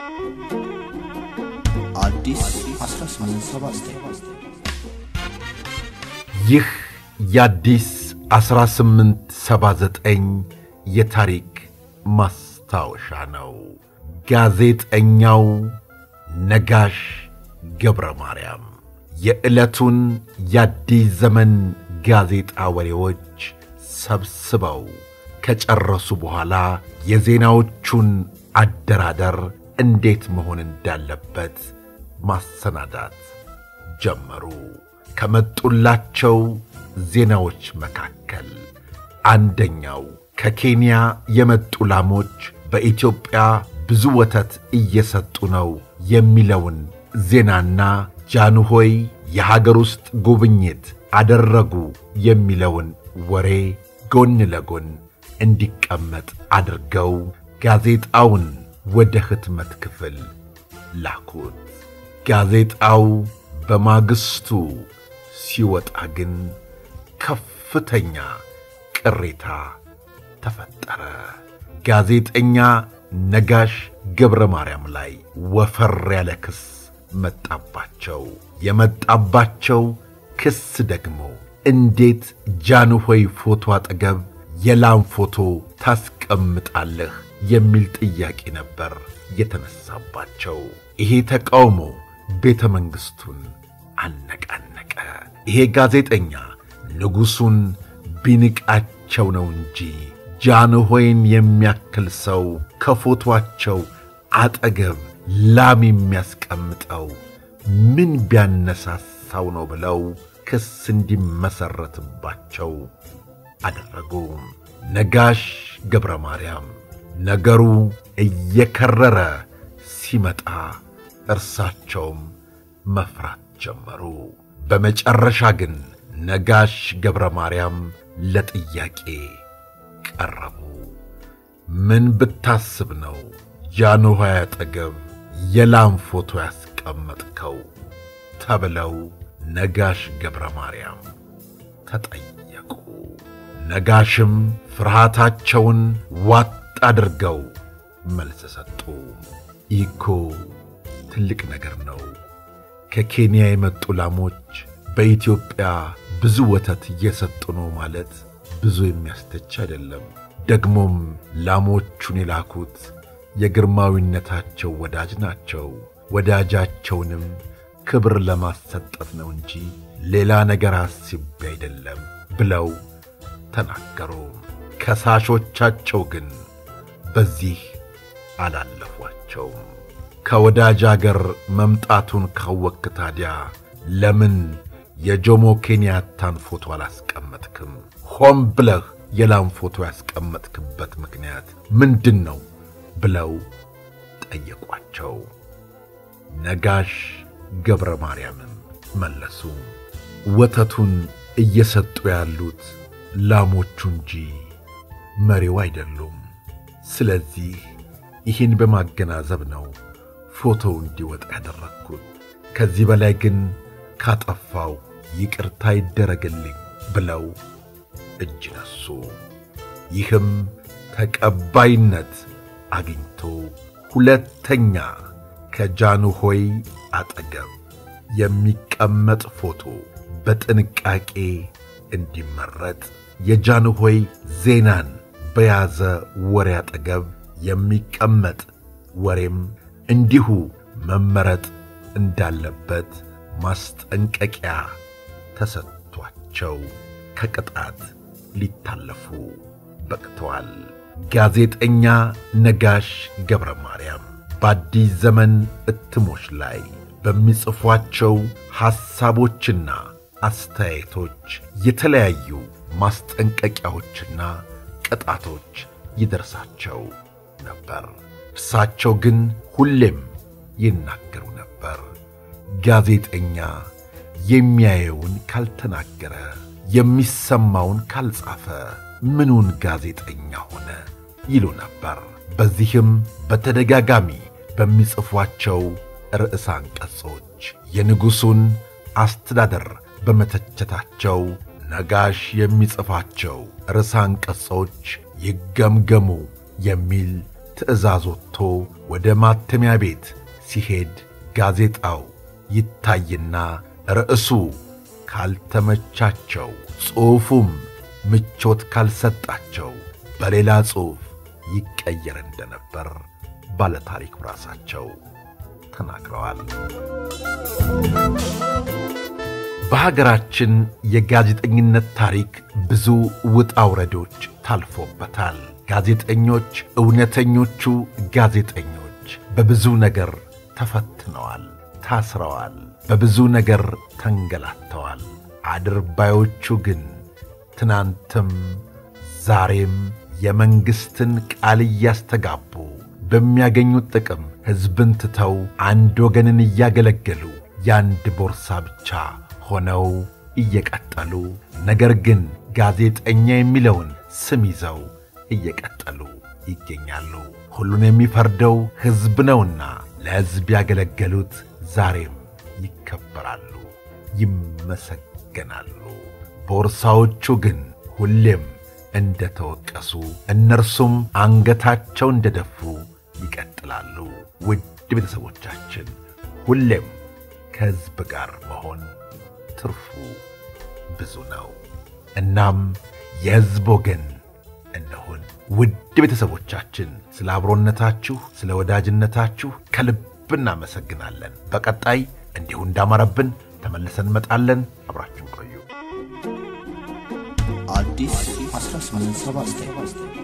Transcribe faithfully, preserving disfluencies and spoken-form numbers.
አዲስ አስራ ስምንት ሰባ ዘጠኝ ይህ የአዲስ አስራ ስምንት ሰባ ዘጠኝ የታሪክ ማስታወሻ ነው። ጋዜጠኛው ነጋሽ ገብረ ማርያም የዕለቱን የአዲስ ዘመን ጋዜጣ ወሬዎች ሰብስበው ከጨረሱ በኋላ የዜናዎቹን አደራደር እንዴት መሆን እንዳለበት ማሰናዳት ጀመሩ። ከመጡላቸው ዜናዎች መካከል አንደኛው ከኬንያ የመጡ ላሞች በኢትዮጵያ ብዙ ወተት እየሰጡ ነው የሚለውን ዜናና ጃንሆይ የሀገር ውስጥ ጉብኝት አደረጉ የሚለውን ወሬ ጎን ለጎን እንዲቀመጥ አድርገው ጋዜጣውን ወደ ህትመት ክፍል ላኩት። ጋዜጣው በማግስቱ ሲወጣ ግን ከፍተኛ ቅሬታ ተፈጠረ። ጋዜጠኛ ነጋሽ ገብረ ማርያም ላይ ወፈር ያለ ክስ መጣባቸው። የመጣባቸው ክስ ደግሞ እንዴት ጃንሆይ ፎቶ አጠገብ የላም ፎቶ ታስቀምጣለህ የሚል ጥያቄ ነበር የተነሳባቸው። ይሄ ተቃውሞ ቤተ መንግሥቱን አነቃነቀ። ይሄ ጋዜጠኛ ንጉሡን ቢንቃቸው ነው እንጂ ጃንሆይን የሚያክል ሰው ከፎቶአቸው አጠገብ ላም የሚያስቀምጠው ምን ቢያነሳሳው ነው ብለው ክስ እንዲመሠረትባቸው አደረጉ። ነጋሽ ገብረ ማርያም ነገሩ እየከረረ ሲመጣ እርሳቸውም መፍራት ጀመሩ። በመጨረሻ ግን ነጋሽ ገብረ ማርያም ለጥያቄ ቀረቡ። ምን ብታስብ ነው ጃንሆይ አጠገብ የላም ፎቶ ያስቀመጥከው ተብለው ነጋሽ ገብረ ማርያም ተጠየቁ። ነጋሽም ፍርሃታቸውን ዋጥ አድርገው መልስ ሰጡ። ይኮ ትልቅ ነገር ነው። ከኬንያ የመጡ ላሞች በኢትዮጵያ ብዙ ወተት እየሰጡ ነው ማለት ብዙ የሚያስተች አይደለም። ደግሞም ላሞቹን የላኩት የግርማዊነታቸው ወዳጅ ናቸው። ወዳጃቸውንም ክብር ለማሰጠት ነው እንጂ ሌላ ነገር አስቤ አይደለም ብለው ተናገሩ። ከሳሾቻቸው ግን በዚህ አላለፏቸው። ከወዳጅ አገር መምጣቱን ካወቅክ ታዲያ ለምን የጆሞ ኬንያታን ፎቶ አላስቀመጥክም? ሆም ብለህ የላም ፎቶ ያስቀመጥክበት ምክንያት ምንድን ነው ብለው ጠየቋቸው። ነጋሽ ገብረ ማርያምም መለሱ። ወተቱን እየሰጡ ያሉት ላሞቹ እንጂ መሪው አይደሉም። ስለዚህ ይህን በማገናዘብ ነው ፎቶው እንዲወጣ ያደረግኩት። ከዚህ በላይ ግን ካጠፋው ይቅርታ ይደረግልኝ ብለው እጅ ነሱ። ይህም ተቀባይነት አግኝቶ ሁለተኛ ከጃንሆይ አጠገብ የሚቀመጥ ፎቶ በጥንቃቄ እንዲመረጥ፣ የጃንሆይ ዜናን በያዘ ወሬ አጠገብ የሚቀመጥ ወሬም እንዲሁ መመረጥ እንዳለበት ማስጠንቀቂያ ተሰጥቷቸው ከቅጣት ሊታለፉ በቅተዋል። ጋዜጠኛ ነጋሽ ገብረ ማርያም በአዲስ ዘመን እትሞች ላይ በሚጽፏቸው ሐሳቦችና አስተያየቶች የተለያዩ ማስጠንቀቂያዎችና ቅጣቶች ይደርሳቸው ነበር። እርሳቸው ግን ሁሌም ይናገሩ ነበር፣ ጋዜጠኛ የሚያየውን ካልተናገረ፣ የሚሰማውን ካልጻፈ ምኑን ጋዜጠኛ ሆነ ይሉ ነበር። በዚህም በተደጋጋሚ በሚጽፏቸው ርዕሰ አንቀጾች የንጉሡን አስተዳደር በመተቸታቸው ነጋሽ የሚጽፋቸው ርዕሰ አንቀጾች ይገምገሙ የሚል ትዕዛዝ ወጥቶ ወደ ማተሚያ ቤት ሲሄድ ጋዜጣው ይታይና ርዕሱ ካልተመቻቸው ጽሑፉም ምቾት ካልሰጣቸው በሌላ ጽሑፍ ይቀየር እንደነበር ባለታሪኩ ራሳቸው ተናግረዋል። በሀገራችን የጋዜጠኝነት ታሪክ ብዙ ውጣ ውረዶች ታልፎበታል። ጋዜጠኞች፣ እውነተኞቹ ጋዜጠኞች በብዙ ነገር ተፈትነዋል፣ ታስረዋል፣ በብዙ ነገር ተንገላተዋል። አድርባዮቹ ግን ትናንትም ዛሬም የመንግሥትን ቃል እያስተጋቡ በሚያገኙት ጥቅም ሕዝብን ትተው አንድ ወገንን እያገለገሉ ያንድ ቦርሳ ብቻ ሆነው እየቀጠሉ ነገር ግን ጋዜጠኛ የሚለውን ስም ይዘው እየቀጠሉ ይገኛሉ። ሁሉን የሚፈርደው ሕዝብ ነውና ለሕዝብ ያገለገሉት ዛሬም ይከበራሉ፣ ይመሰገናሉ። ቦርሳዎቹ ግን ሁሌም እንደተወቀሱ እነርሱም አንገታቸው እንደደፉ ይቀጥላሉ። ውድ ቤተሰቦቻችን ሁሌም ከሕዝብ ጋር መሆን ትርፉ ብዙ ነው። እናም የሕዝብ ወገን እንሁን። ውድ ቤተሰቦቻችን ስለ አብሮነታችሁ፣ ስለ ወዳጅነታችሁ ከልብ እናመሰግናለን። በቀጣይ እንዲሁ እንዳማረብን ተመልሰን እንመጣለን። አብራችሁ ቆዩ። አዲስ አስራ ስምንት ሰባ ዘጠኝ